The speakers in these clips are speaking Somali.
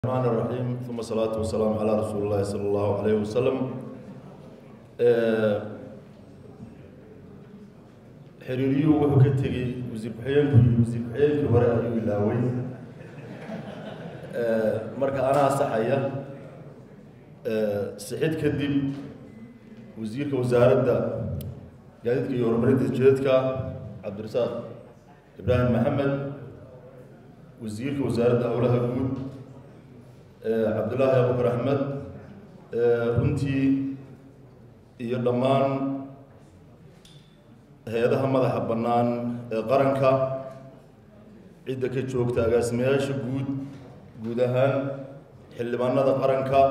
الرحمن الرحيم ثم الصلاة والسلام على رسول الله صلى الله عليه وسلم. حريريو وحكتي وزير بحيانك وراء يلاوي مركا أنا صحية صحيت كدب وزيرك وزارة قاعدتك يورمريد جدتك عبد الرزاق إبراهيم محمد وزيرك وزارة أولها جود عبد الله أبو بكر أحمد runtii iyo dhammaan hay'adaha madaxa bannaan ee qaranka cidda ka joogta agaasimayaasha guud ahaan xildhibaanada qaranka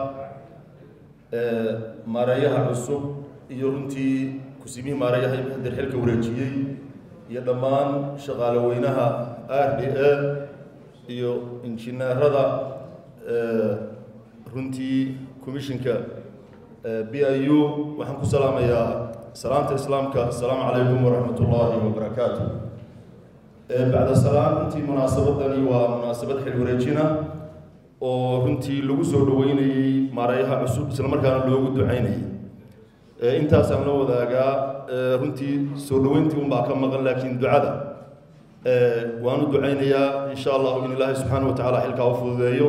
maareeyaha cusub iyo runtii kusimihii maareeyaha hadda xilka wareejiyey iyo dhammaan shaqaale weynaha RDA iyo injineerada runtii komishinka BIU waxaan ku salaamayaa salaanta islaamka assalaamu calaykum waraxmatullaahi wabarakaatuh. bacda salaam runtii munaasabadani waa munaasabad xil wareejina oo runtii lagu soo dhaweynayay maareeyaha cusub isla markaana loogu ducaynayay. intaasaan la wadaagaa runtii soo dhaweyntii unbaa ka maqan laakiin ducada waanu ducaynayaa insha allah in ilaahay subxaanahu wa tacaala xilkaa u fududeeyo.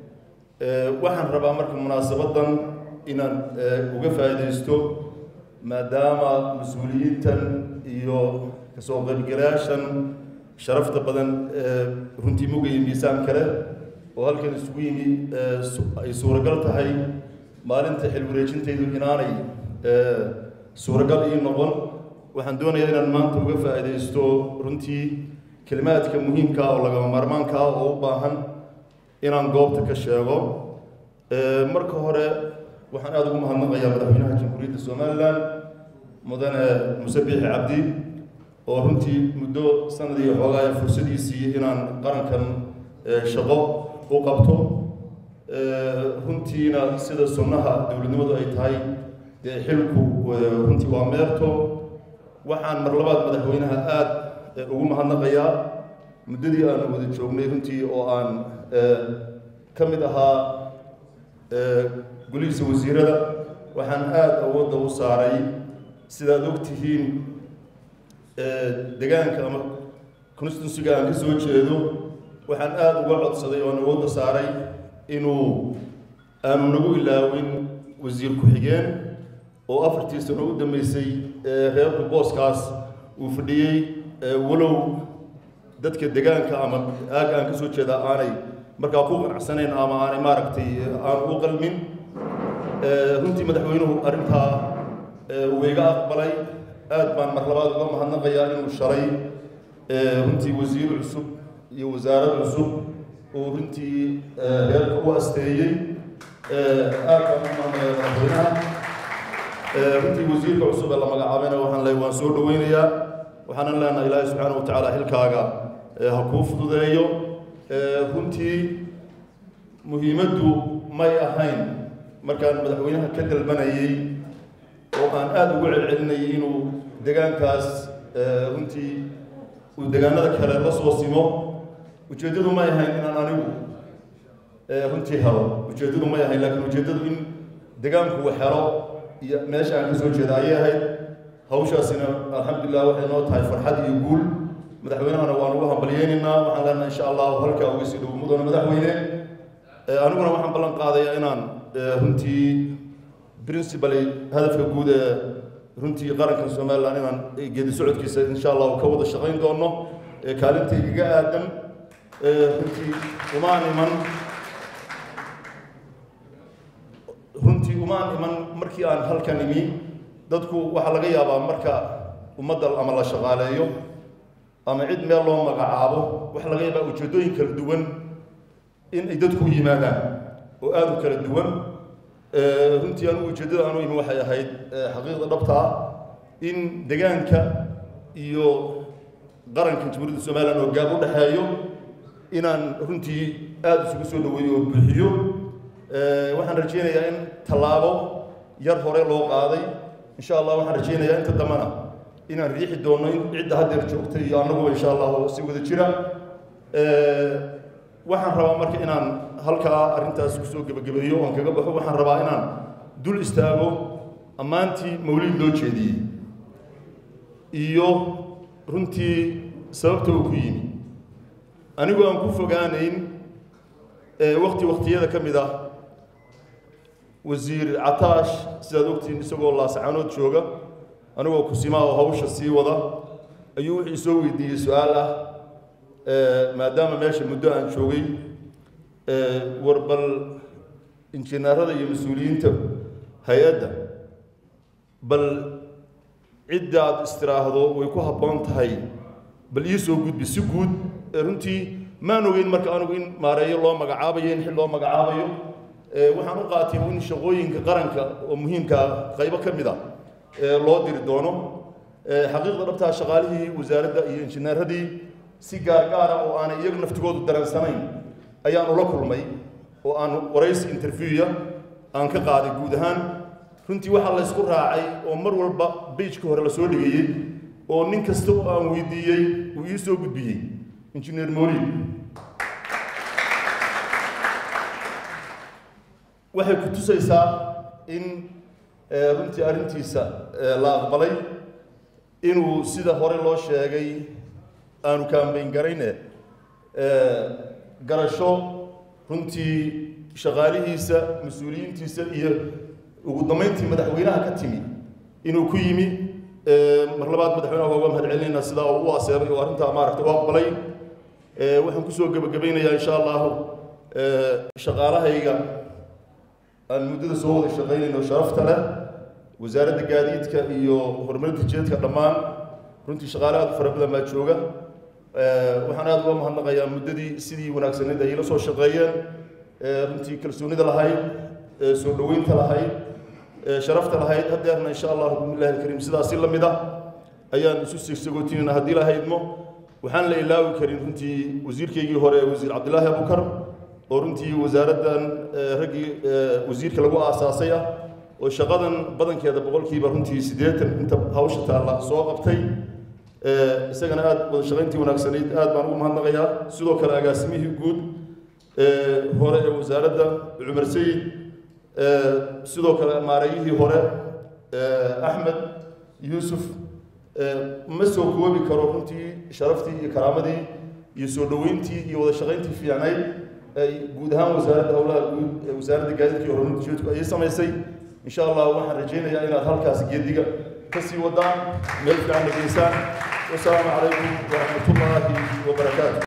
waxaan rabaa marka munaasabadan inaan uga faa'iidaysto maadaama mas-uuliyiintan iyo kasoo qaybgalayaashan sharafta badan runtii mugga iyo miisaan kale oo halkan isugu yimi ay suuragal tahay maalinta xil wareejintaydu inaanay suuragal ii noqon. waxaan doonayaa inaan maanta uga faa'iidaysto runtii kelimaadka muhiimka oo lagama maarmaanka ah oo u baahan inaan goobta ka sheego. marka hore waxaan aad ugu mahadnaqayaa madaxweynaha jamhuuriyadda Somaliland mudane Muuse Biixi Cabdi oo runtii muddo sanad iyo xoogaa fursadiisii inaan qarankan shaqo u qabto. runtiina sida sunnaha dowladnimadu ay tahay dee xilku runtii waa meerto. waxaan mar labaad madaxweynaha aad ugu mahadnaqayaa muddadii aan wada joognay runtii oo aan ka mid ahaa golihiisa wasiirada. waxaan aad awoodda u saaray sidaad ogtihiin deegaanka ama constituency-ga aan ka soo jeedo waxaan aad uga codsaday oo aan awoodda saaray inuu aanu nagu ilaawin wasiir ku-xigeen oo 4 sano u dambeysay reerka booskaas uu fadhiyey walow dadka deegaanka ama aag aan ka soo jeedaa aanay markaa ku qanacsanayn ama aanay maaragtay aan u qalmin. runtii madaxweynuhu arrintaa wuu iga aqbalay. aad baan mar labaad uga mahadnaqayaa inuu shalay runtii wasiir cusub iyo wasaarad cusub uu runtii reerka u asteeyey. aad baan u mahadnaqayaa madaxweynaha. runtii wasiirka cusub ee la magacaabayna waxaan leeyahay waan soo dhaweynayaa. waxaanan leenahay ilaahay subxaanahu wa tacaala xilkaaga ha kuu fududeeyo. runtii muhiimaddu may ahayn markaan madaxweynaha ka dalbanayay oo aan aad ugu celcelinayay inuu deegaankaas runtii uu deegaanada kale la soo simo. ujeeddadu may ahayn inaan anigu runtii helo. ujeeddadu may ahayn laakiin ujeeddadu in deegaanku uu helo iyo meesha aan ka soo jeeda ayay ahayd. hawshaasina alxamdulilah waxay noo tahay farxad iyo guul. madaxweynahana waan ugu hambalyeynaynaa. waxaan leenahay insha allahu halkaa uga sii dhow mudane madaxweyne. aniguna waxaan ballan qaadayaa inaan runtii principally hadafka guud ee runtii qaranka Somaliland inaan geedi socodkiisa insha allahu ka wada shaqayn doono. kaalintayga aadan runtii umaan iman markii aan halkan imi. dadku waxaa laga yaabaa marka ummadda ama la shaqaaleeyo ama cid meel loo magacaabo waxa laga yaabaa ujeedooyin kala duwan in ay dadku yimaadaan oo aad u kala duwan. runtii anigu ujeeddada aanu imi waxay ahayd xaqiiqda dhabta ah in deegaanka iyo qaranka jamhuuriyadda Somaliland oo gaab u dhexeeyo inaan runtii aad isugu soo dhaweeyo oo buuxiyo. waxaan rajaynayaa in tallaabo yar hore loo qaaday insha allah. waxaan rajaynayaa inta dambana inaan riixi doono in cidda haddeer joogtay iyo annaguba insha allah si wada jira waxaan rabaa marka inaan halkaa arrintaas kusoo gebagabeeyo oon kaga baxo waxaan rabaa inaan dul istaago ammaantii mawlid loo jeediyey iyo runtii sababta uu ku yimi anigoo aan ku fogaanayn waqtiyada ka mid ah wasiir Cataash sidaad ogtiin isagoo laascaanood jooga anigoo kusimaa oo hawsha sii wada ayuu wixii soo weydiiyey su'aal ah maadaama meesha muddo aan joogay warbal injineerada iyo mas'uuliyiinta hay'adda bal cidda aad istiraahdo way ku habboon tahay bal ii soo gudbi si guud runtii maan ogeyn marka anigu in maareeyo loo magacaabayo in xil loo magacaabayo waxaan u qaatay in shaqooyinka qaranka oo muhiimka qaybo ka mid ah loo diri doono xaqiiqda dhabtaa shaqaalihii wasaaradda iyo injineeradii si gaar ah oo aan iyaga naftigoodu dareensanayn ayaan ula kulmay oo aan waraysi interview aan ka qaaday guud ahaan runtii waxa la isku raacay oo mar walba page-ka hore la soo dhigayay oo nin kasta oo aan weydiiyey uu ii soo gudbiyey injineer Mawlid waxay ku tusaysaa in runtii arrintiisa la aqbalay inuu sida hore loo sheegay aanu kaambeyn garayne garasho runtii shaqaalihiisa mas'uuliyiintiisa iyo ugu dambeyntii madaxweynaha ka timi inuu ku yimi mar labaad madaxweynaha uga mahadcelinayna sida uu aseebay oo arrinta maaragtay u aqbalay waxaan ku soo gabagabeynayaa insha Allah shaqaalahayga aan muddada soo wada shaqeynayno sharafta leh wasaaradda gaadiidka iyo horumarinta jidadka dhammaan runtii shaqaale aad u fara badan baa jooga waxaan aad uga mahadnaqayaa muddadii sidii wanaagsaneyd ay la soo shaqeeyeen runtii kalsoonida lahayd soo dhaweynta lahayd sharafta lahayd haddeerna insha Allah billahi alkarim sidaas la mid ah ayaan isu sigsigootinayna haddii la haydmo waxaan la ilaawi karin runtii wasiirkaygii hore wasiir Cabdilaahi Abukar oo runtii wasaaraddan raggii wasiirka lagu aasaasay ah oo shaqadan badankeeda boqolkiiba runtii 80 inta hawsha taala soo qabtay isagana aad wada shaqayntii wanaagsaneyd aad baan ugu mahadnaqayaa sidoo kale agaasimihii guud hore ee wasaaradda Umar Sayid sidoo kale maareeyihii hore Ahmed Yusuf ma soo koobi karo runtii sharaftii iyo karaamadii iyo soo dhaweyntii iyo wada shaqayntii fiicnayd ay guud ahaan wasaaradda hawlaha guud wasaaradda gaadiidka iyo horumarinta jidadku ay samaysay insha Allah waxaan rajaynayaa inaad halkaas geediga ka sii wadaan meel fiican dhageysaan والسلام عليكم ورحمة الله وبركاته